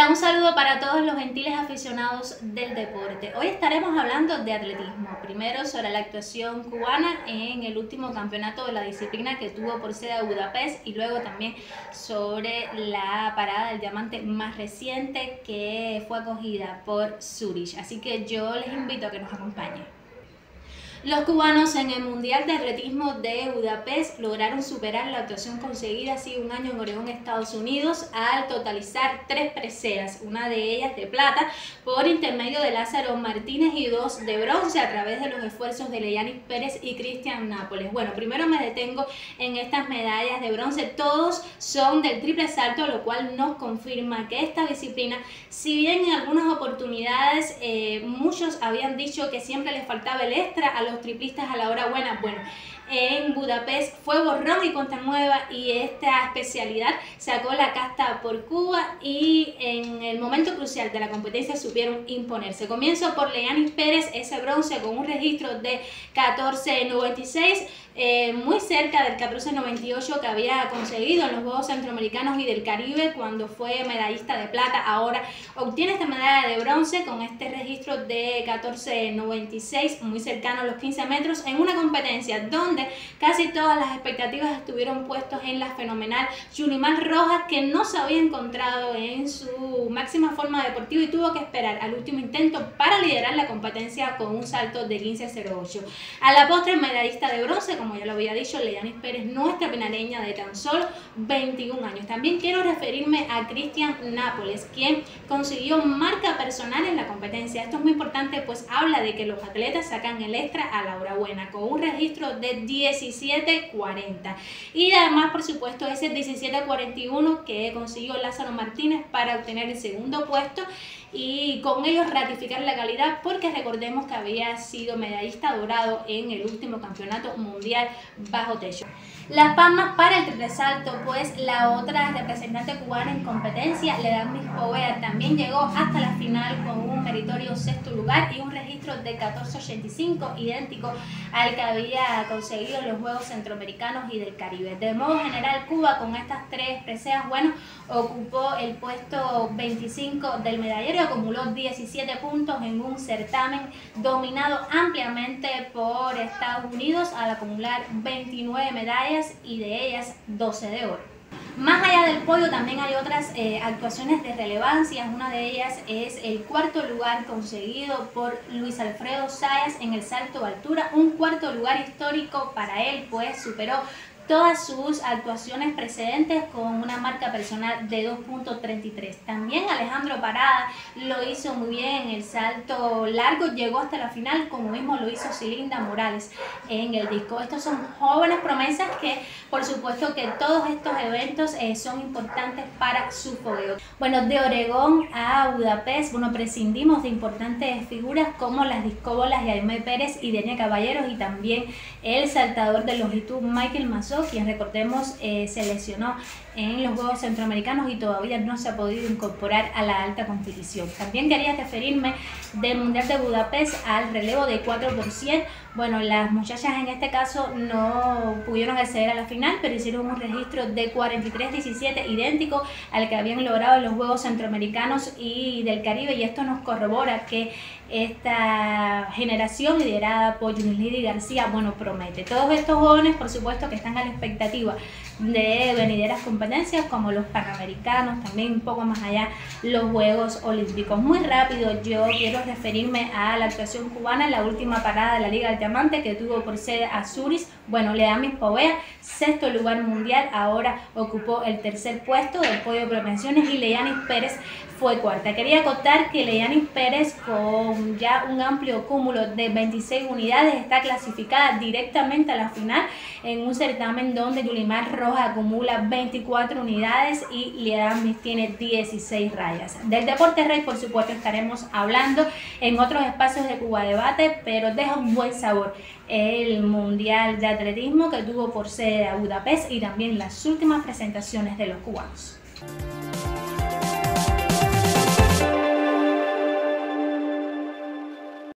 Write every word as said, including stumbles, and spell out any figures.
Hola, un saludo para todos los gentiles aficionados del deporte. Hoy estaremos hablando de atletismo. Primero sobre la actuación cubana en el último campeonato de la disciplina que tuvo por sede a Budapest y luego también sobre la parada del diamante más reciente que fue acogida por Zurich. Así que yo les invito a que nos acompañen. Los cubanos en el Mundial de Atletismo de Budapest lograron superar la actuación conseguida hace un año en Oregón, Estados Unidos, al totalizar tres preseas, una de ellas de plata, por intermedio de Lázaro Martínez y dos de bronce a través de los esfuerzos de Leyanis Pérez y Cristian Nápoles. Bueno, primero me detengo en estas medallas de bronce. Todos son del triple salto, lo cual nos confirma que esta disciplina, si bien en algunas oportunidades eh, muchos habían dicho que siempre les faltaba el extra a los triplistas a la hora buena, bueno, en Budapest fue borrón y cuenta nueva y esta especialidad sacó la casta por Cuba y en el momento crucial de la competencia supieron imponerse. Comienzo por Leyanis Pérez, ese bronce con un registro de catorce noventa y seis, eh, muy cerca del catorce noventa y ocho que había conseguido en los Juegos Centroamericanos y del Caribe cuando fue medallista de plata. Ahora obtiene esta medalla de bronce con este registro de catorce noventa y seis, muy cercano a los quince metros, en una competencia donde casi todas las expectativas estuvieron puestas en la fenomenal Yulimar Rojas, que no se había encontrado en su máxima forma deportiva y tuvo que esperar al último intento para liderar la competencia con un salto de quince cero ocho. A la postre, medallista de bronce, como ya lo había dicho, Leyanis Pérez, nuestra pinareña de tan solo veintiún años. También quiero referirme a Cristian Nápoles, quien consiguió marca personal en la competencia. Esto es muy importante, pues habla de que los atletas sacan el extra a la hora buena, con un registro de diecisiete cuarenta. Y además, por supuesto, ese diecisiete cuarenta y uno que consiguió Lázaro Martínez para obtener el segundo puesto y con ellos ratificar la calidad, porque recordemos que había sido medallista dorado en el último campeonato mundial bajo techo. Las palmas para el triple salto, pues la otra representante cubana en competencia, Ledamis Poveda, también llegó hasta la final con un meritorio sexto lugar y un registro de catorce ochenta y cinco, idéntico al que había conseguido en los Juegos Centroamericanos y del Caribe. De modo general, Cuba con estas tres preseas, bueno, ocupó el puesto veinticinco del medallero, acumuló diecisiete puntos en un certamen dominado ampliamente por Estados Unidos al acumular veintinueve medallas y de ellas doce de oro. Más allá del podio también hay otras eh, actuaciones de relevancia. Una de ellas es el cuarto lugar conseguido por Luis Alfredo Sáez en el salto de altura, un cuarto lugar histórico para él, pues superó todas sus actuaciones precedentes con una marca personal de dos punto treinta y tres. También Alejandro Parada lo hizo muy bien en el salto largo, llegó hasta la final, como mismo lo hizo Cilinda Morales en el disco. Estos son jóvenes promesas que por supuesto que todos estos eventos eh, son importantes para su fogueo. Bueno, de Oregón a Budapest, bueno, prescindimos de importantes figuras como las discóbolas Yaimé Pérez y Denia Caballeros y también el saltador de longitud Michael Massó, quien recordemos eh, se lesionó en los Juegos Centroamericanos y todavía no se ha podido incorporar a la alta competición. También quería referirme del Mundial de Budapest al relevo de cuatro por cien. Bueno, las muchachas en este caso no pudieron acceder a la final, pero hicieron un registro de cuarenta y tres diecisiete, idéntico al que habían logrado en los Juegos Centroamericanos y del Caribe, y esto nos corrobora que esta generación liderada por Yunislidi García, bueno, promete. Todos estos jóvenes, por supuesto, que están a la expectativa de venideras competencias como los Panamericanos, también un poco más allá los Juegos Olímpicos. Muy rápido yo quiero referirme a la actuación cubana en la última parada de la Liga del Diamante que tuvo por sede a Zurich. Bueno, Ledamis Poveda, sexto lugar mundial, ahora ocupó el tercer puesto del podio de premiaciones y Leyanis Pérez fue cuarta. Quería acotar que Leyanis Pérez, con ya un amplio cúmulo de veintiséis unidades, está clasificada directamente a la final en un certamen donde Yulimar Rojas acumula veinticuatro unidades y Ledamis tiene dieciséis rayas. Del deporte rey, por supuesto, estaremos hablando en otros espacios de Cuba Debate, pero deja un buen sabor el Mundial de Atletismo que tuvo por sede a Budapest y también las últimas presentaciones de los cubanos.